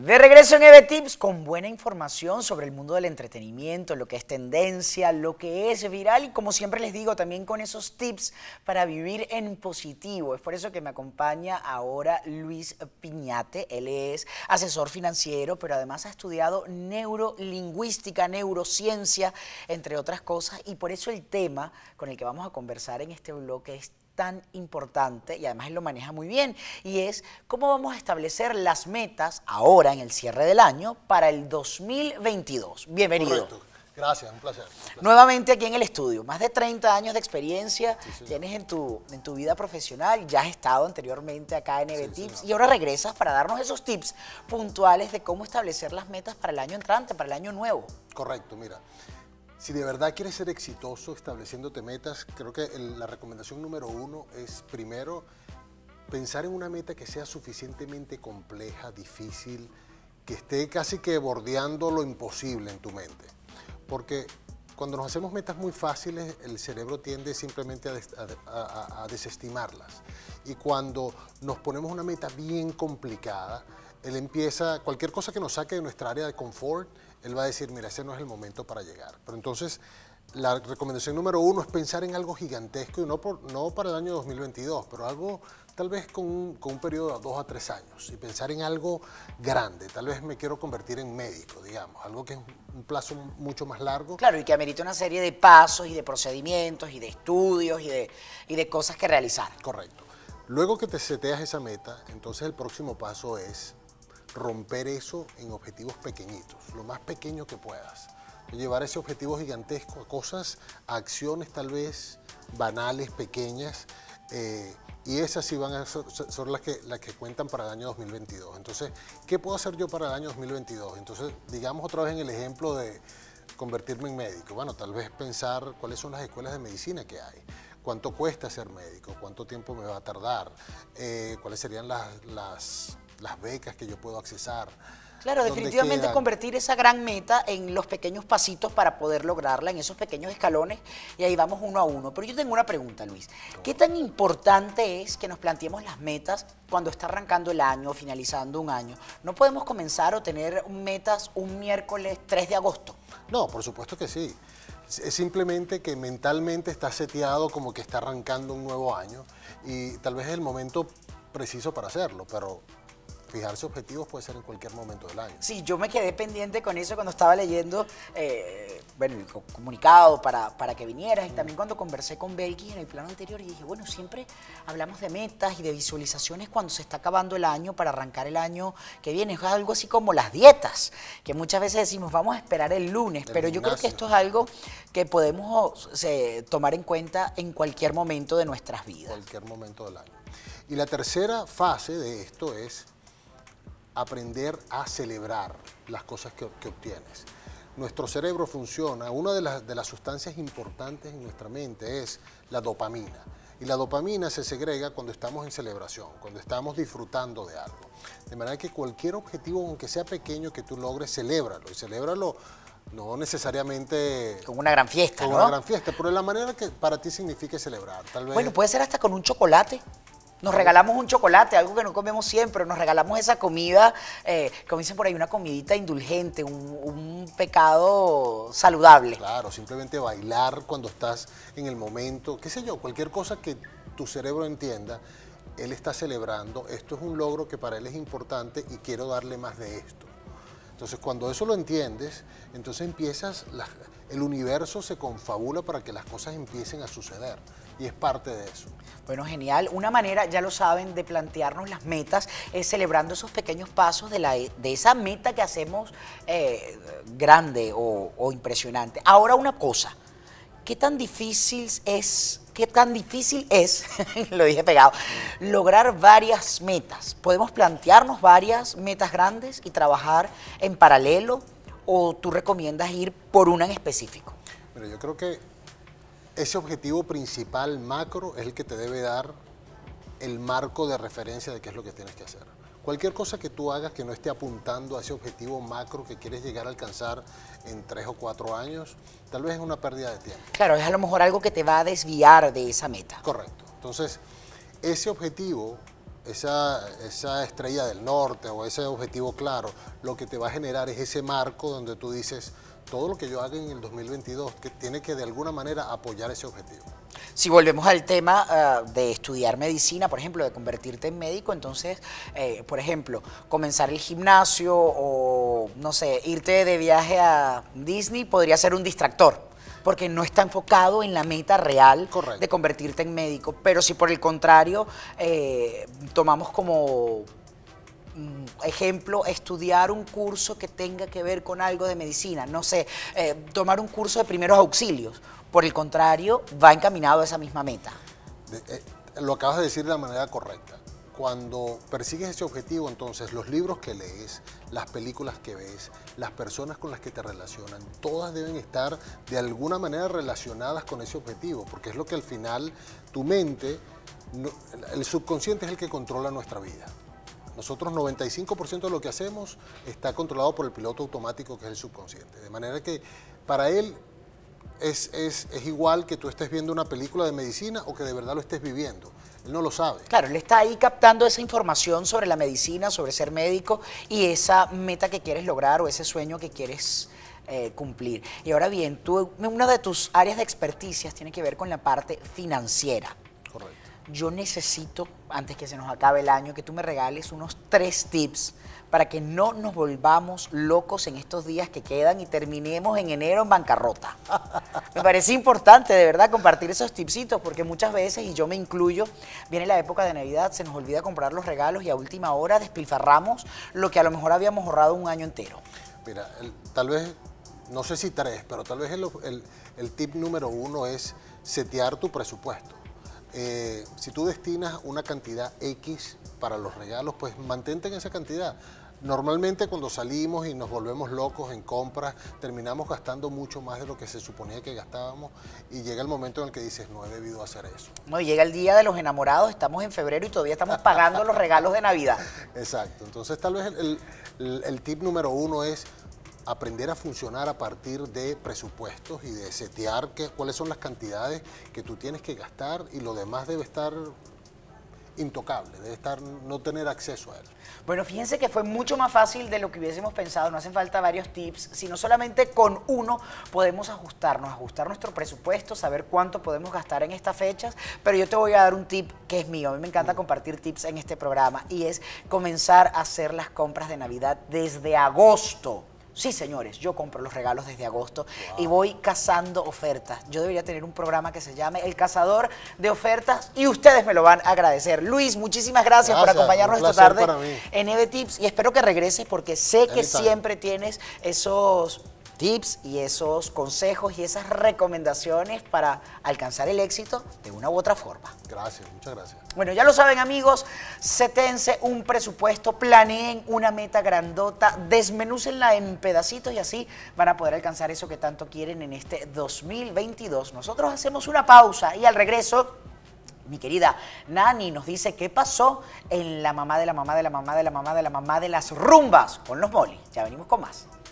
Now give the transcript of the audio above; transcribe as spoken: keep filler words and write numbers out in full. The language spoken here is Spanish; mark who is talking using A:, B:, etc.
A: De regreso en EveTips con buena información sobre el mundo del entretenimiento, lo que es tendencia, lo que es viral y como siempre les digo también con esos tips para vivir en positivo. Es por eso que me acompaña ahora Luis Piñate. Él es asesor financiero, pero además ha estudiado neurolingüística, neurociencia, entre otras cosas, y por eso el tema con el que vamos a conversar en este bloque es tan importante y además él lo maneja muy bien, y es cómo vamos a establecer las metas ahora en el cierre del año para el dos mil veintidós. Bienvenido.
B: Correcto. Gracias, un placer, un placer.
A: Nuevamente aquí en el estudio, más de treinta años de experiencia
B: Sí, sí.
A: tienes en tu, en tu vida profesional, ya has estado anteriormente acá en EveTips
B: Sí,
A: y ahora regresas para darnos esos tips puntuales de cómo establecer las metas para el año entrante, para el año nuevo.
B: Correcto, mira. Si de verdad quieres ser exitoso estableciéndote metas, creo que el- la recomendación número uno es primero pensar en una meta que sea suficientemente compleja, difícil, que esté casi que bordeando lo imposible en tu mente. Porque cuando nos hacemos metas muy fáciles, el cerebro tiende simplemente a, des- a- a- a desestimarlas. Y cuando nos ponemos una meta bien complicada, él empieza, cualquier cosa que nos saque de nuestra área de confort, él va a decir, mira, ese no es el momento para llegar. Pero entonces, la recomendación número uno es pensar en algo gigantesco, y no, por, no para el año dos mil veintidós, pero algo tal vez con un, con un periodo de dos a tres años, y pensar en algo grande. Tal vez me quiero convertir en médico, digamos, algo que es un plazo mucho más largo.
A: Claro, y que amerita una serie de pasos y de procedimientos y de estudios y de, y de cosas que realizar.
B: Correcto. Luego que te seteas esa meta, entonces el próximo paso es romper eso en objetivos pequeñitos, lo más pequeño que puedas. Llevar ese objetivo gigantesco a cosas, a acciones tal vez banales, pequeñas, eh, y esas sí van a ser, son las que, las que cuentan para el año dos mil veintidós. Entonces, ¿qué puedo hacer yo para el año dos mil veintidós? Entonces, digamos otra vez en el ejemplo de convertirme en médico. Bueno, tal vez pensar cuáles son las escuelas de medicina que hay, cuánto cuesta ser médico, cuánto tiempo me va a tardar, eh, cuáles serían las, las, las becas que yo puedo accesar.
A: Claro,
B: ¿Dónde
A: definitivamente
B: quedan?
A: convertir esa gran meta en los pequeños pasitos para poder lograrla, en esos pequeños escalones, y ahí vamos uno a uno. Pero yo tengo una pregunta, Luis. ¿Qué tan importante es que nos planteemos las metas cuando está arrancando el año, finalizando un año? ¿No podemos comenzar o tener metas un miércoles tres de agosto?
B: No, por supuesto que sí. Es simplemente que mentalmente está seteado como que está arrancando un nuevo año y tal vez es el momento preciso para hacerlo, pero fijarse objetivos puede ser en cualquier momento del año.
A: Sí, yo me quedé pendiente con eso cuando estaba leyendo, eh, bueno, el co- comunicado para, para que vinieras, y también cuando conversé con Belkis en el plano anterior y dije, bueno, siempre hablamos de metas y de visualizaciones cuando se está acabando el año para arrancar el año que viene. Es algo así como las dietas, que muchas veces decimos, vamos a esperar el lunes,
B: Del
A: pero yo creo que
B: gimnasio.
A: esto es algo que podemos se, tomar en cuenta en cualquier momento de nuestras vidas.
B: Cualquier momento del año. Y la tercera fase de esto es aprender a celebrar las cosas que, que obtienes. Nuestro cerebro funciona, una de las, de las sustancias importantes en nuestra mente es la dopamina. Y la dopamina se segrega cuando estamos en celebración, cuando estamos disfrutando de algo. De manera que cualquier objetivo, aunque sea pequeño, que tú logres, celébralo. Y celébralo no necesariamente
A: Con una gran fiesta,
B: con
A: ¿no?
B: una gran fiesta, pero de la manera que para ti signifique celebrar. Tal vez,
A: Bueno, puede ser hasta con un chocolate. Nos regalamos un chocolate, algo que no comemos siempre, nos regalamos esa comida, eh, como dicen por ahí, una comidita indulgente, un, un pecado saludable.
B: claro, simplemente bailar cuando estás en el momento, qué sé yo, cualquier cosa que tu cerebro entienda, él está celebrando, esto es un logro que para él es importante y quiero darle más de esto. Entonces, cuando eso lo entiendes, entonces empiezas, la- el universo se confabula para que las cosas empiecen a suceder y es parte de eso.
A: Bueno, genial. Una manera, ya lo saben, de plantearnos las metas es celebrando esos pequeños pasos de, la, de esa meta que hacemos eh, grande o, o impresionante. Ahora una cosa, ¿qué tan difícil es, qué tan difícil es, lo dije pegado, lograr varias metas? ¿Podemos plantearnos varias metas grandes y trabajar en paralelo o tú recomiendas ir por una en específico?
B: Pero yo creo que ese objetivo principal macro es el que te debe dar el marco de referencia de qué es lo que tienes que hacer. Cualquier cosa que tú hagas que no esté apuntando a ese objetivo macro que quieres llegar a alcanzar en tres o cuatro años, tal vez es una pérdida de tiempo.
A: Claro, es a lo mejor algo que te va a desviar de esa meta.
B: Correcto. Entonces, ese objetivo esa, esa estrella del norte o ese objetivo claro, lo que te va a generar es ese marco donde tú dices, todo lo que yo haga en el dos mil veintidós que tiene que de alguna manera apoyar ese objetivo.
A: Si volvemos al tema uh, de estudiar medicina, por ejemplo, de convertirte en médico, entonces, eh, por ejemplo, comenzar el gimnasio o, no sé, irte de viaje a Disney podría ser un distractor, porque no está enfocado en la meta real
B: Correcto.
A: de convertirte en médico. Pero si por el contrario eh, tomamos como ejemplo, estudiar un curso que tenga que ver con algo de medicina, no sé, eh, tomar un curso de primeros auxilios, por el contrario, va encaminado a esa misma meta.
B: De, eh, lo acabas de decir de la manera correcta. Cuando persigues ese objetivo, entonces los libros que lees, las películas que ves, las personas con las que te relacionan, todas deben estar de alguna manera relacionadas con ese objetivo, porque es lo que al final tu mente, no, el subconsciente es el que controla nuestra vida. Nosotros noventa y cinco por ciento de lo que hacemos está controlado por el piloto automático que es el subconsciente. De manera que para él es, es, es igual que tú estés viendo una película de medicina o que de verdad lo estés viviendo. Él no lo sabe.
A: Claro, él está ahí captando esa información sobre la medicina, sobre ser médico y esa meta que quieres lograr o ese sueño que quieres eh, cumplir. Y ahora bien, tú, una de tus áreas de experticias tiene que ver con la parte financiera.
B: Correcto.
A: Yo necesito, antes que se nos acabe el año, que tú me regales unos tres tips para que no nos volvamos locos en estos días que quedan y terminemos en enero en bancarrota. Me parece importante, de verdad, compartir esos tipsitos, porque muchas veces, y yo me incluyo, viene la época de Navidad, se nos olvida comprar los regalos y a última hora despilfarramos lo que a lo mejor habíamos ahorrado un año entero.
B: Mira, el, tal vez, no sé si tres, pero tal vez el, el, el tip número uno es setear tu presupuesto. Eh, si tú destinas una cantidad X para los regalos, pues mantente en esa cantidad. Normalmente cuando salimos y nos volvemos locos en compras, terminamos gastando mucho más de lo que se suponía que gastábamos y llega el momento en el que dices, no he debido hacer eso.
A: No, y llega el día de los enamorados, estamos en febrero y todavía estamos pagando los regalos de Navidad.
B: Exacto, entonces tal vez el, el, el tip número uno es aprender a funcionar a partir de presupuestos y de setear que, cuáles son las cantidades que tú tienes que gastar y lo demás debe estar intocable, debe estar, no tener acceso a él.
A: Bueno, fíjense que fue mucho más fácil de lo que hubiésemos pensado, no hacen falta varios tips, sino solamente con uno podemos ajustarnos, ajustar nuestro presupuesto, saber cuánto podemos gastar en estas fechas, pero yo te voy a dar un tip que es mío, a mí me encanta compartir tips en este programa y es comenzar a hacer las compras de Navidad desde agosto. Sí, señores, yo compro los regalos desde agosto wow. y voy cazando ofertas. Yo debería tener un programa que se llame El Cazador de Ofertas y ustedes me lo van a agradecer. Luis, muchísimas gracias, gracias por acompañarnos esta tarde en E V Tips y espero que regreses porque sé que Anytime. Siempre tienes esos tips y esos consejos y esas recomendaciones para alcanzar el éxito de una u otra forma.
B: Gracias, muchas gracias.
A: Bueno, ya lo saben amigos, setense un presupuesto, planeen una meta grandota, desmenúcenla en pedacitos y así van a poder alcanzar eso que tanto quieren en este dos mil veintidós. Nosotros hacemos una pausa y al regreso, mi querida Nani nos dice qué pasó en la mamá de la mamá de la mamá de la mamá de la mamá de las rumbas con los Molly. Ya venimos con más.